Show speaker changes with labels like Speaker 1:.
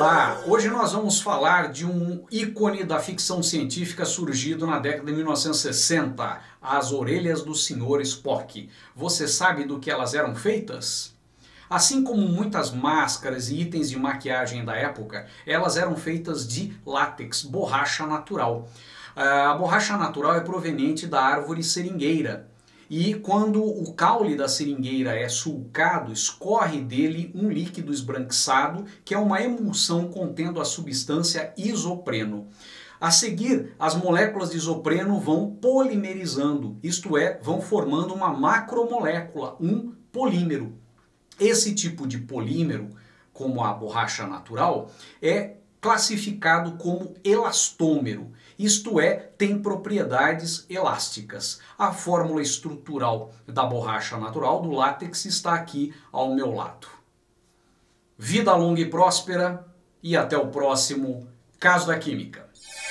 Speaker 1: Olá! Hoje nós vamos falar de um ícone da ficção científica surgido na década de 1960, as orelhas do Sr. Spock. Você sabe do que elas eram feitas? Assim como muitas máscaras e itens de maquiagem da época, elas eram feitas de látex, borracha natural. A borracha natural é proveniente da árvore seringueira. E quando o caule da seringueira é sulcado, escorre dele um líquido esbranquiçado, que é uma emulsão contendo a substância isopreno. A seguir, as moléculas de isopreno vão polimerizando, isto é, vão formando uma macromolécula, um polímero. Esse tipo de polímero, como a borracha natural, é classificado como elastômero, isto é, tem propriedades elásticas. A fórmula estrutural da borracha natural, do látex, está aqui ao meu lado. Vida longa e próspera e até o próximo Caso da Química.